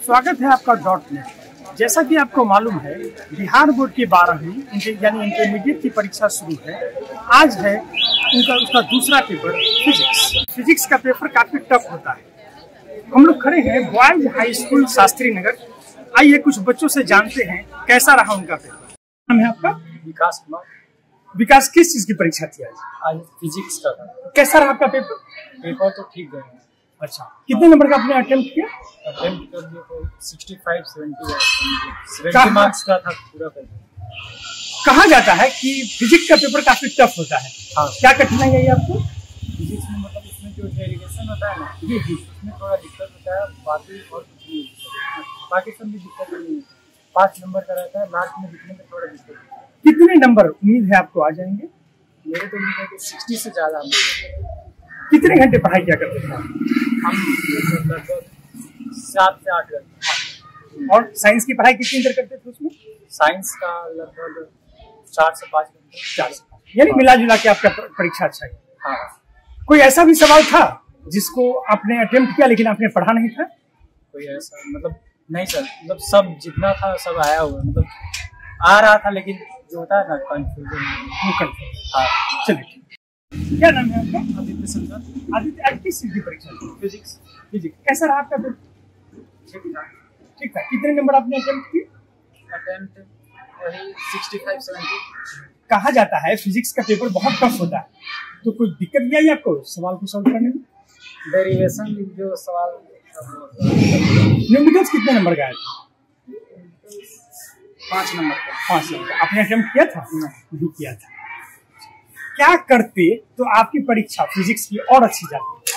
स्वागत है आपका .net। जैसा कि आपको मालूम है, बिहार बोर्ड की 12वीं यानी इंटरमीडिएट की परीक्षा शुरू है। आज है उसका दूसरा पेपर फिजिक्स का पेपर काफी टफ होता है। हम लोग खड़े हैं boys high school Shastri Nagar. आइए कुछ बच्चों से जानते हैं कैसा रहा उनका पेपर। नाम है आपका? विकास कुमार। विकास, किस चीज की परीक्षा थी आज? आज फिजिक्स का था। कैसा रहा आपका पेपर? पेपर तो ठीक गया। अच्छा, कितने नंबर का आपने अटेम्प्ट किया? अटेम्प्ट कर दिया तो 65 70 मार्क्स का था पूरा पेपर। कहा जाता है कि फिजिक्स का पेपर काफी टफ होता है। हाँ। क्या कठिनाई है आपको? फिजिक्स में मतलब इसमें जो डेरिवेशन होता है ना, उसमें थोड़ा दिक्कत होता है। बाकी और कुछ नहीं, बाकी सब भी दिक्कत नहीं है। 5 नंबर का रहता है, लास्ट में लिखने में थोड़ा दिक्कत होता है। कितने नंबर उम्मीद है आपको आ जाएंगे? मेरे तो उम्मीद है कि 60 से ज़्यादा। कितने घंटे पढ़ाई क्या करते थे? हम लगभग 7 से 8 घंटे। और साइंस की पढ़ाई कितनी देर करते थे उसमें? साइंस का लगभग 4 से 5 घंटे। 4 से 5, यानी मिला जुला के आपका परीक्षा अच्छा है। हाँ। कोई ऐसा भी सवाल था जिसको आपने अटेम्प्ट किया लेकिन आपने पढ़ा नहीं था? कोई ऐसा मतलब नहीं सर, मतलब सब जितना था सब आया हुआ, मतलब आ रहा था, लेकिन जो होता है ना कंफ्यूजन। हाँ, चलिए। क्या नाम है आपका? आदित्य संजय। आदित्य, आज किस चीज की परीक्षा थी? फिजिक्स। कैसा रहा आपका पेपर? ठीक था। कितने नंबर आपने अटेम्प्ट किए? अटेम्प्ट वही 65 70। कहा जाता है फिजिक्स का पेपर बहुत टफ होता है, तो कोई दिक्कत भी आई आपको सवाल को सॉल्व करने में? डेरिवेशन जो सवाल न्यूमेरिकल्स कितने नंबर का आया था? 5 नंबर का। 5 नंबर। आपने अटेम्प्ट किया था? नहीं किया था। क्या करते तो आपकी परीक्षा फिजिक्स की और अच्छी जाती?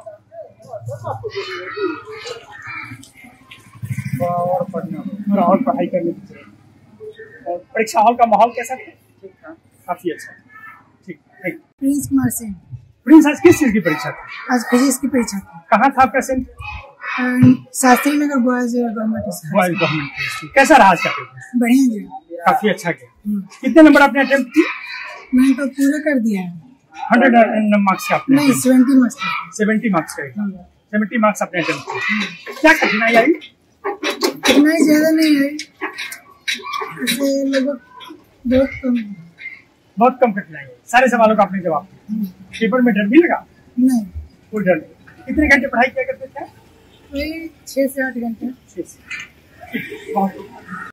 और पढ़ना, थोड़ा और पढ़ाई करनी चाहिए। और परीक्षा हॉल का माहौल कैसा था? ठीक था, काफी अच्छा। ठीक। प्रिंस कुमार सिंह। प्रिंस, आज किस चीज की परीक्षा थी? आज फिजिक्स की परीक्षा थी। कहाँ था आपका centre? Shastri Nagar boys government school. कैसा रहा आज का पेपर? बढ़िया जी, काफी अच्छा गया। कितने नंबर आपने अटेम्प्ट किए? मैंने तो पूरा कर दिया है। 100 मार्क्स का आपने? नहीं, 70 मार्क्स। 70 मार्क्स का। 70 मार्क्स आपने अटेम्प्ट किए। क्या कठिनाई आई? कठिनाई ज्यादा नहीं है, इसे लगभग बहुत कम कठिनाई है। सारे सवालों का आपने जवाब दिया। पेपर में डर भी लगा? नहीं। कोई डर नहीं। कितने घंटे पढ़ाई किया करते थे? वही 6 से 8 घंटे। बहुत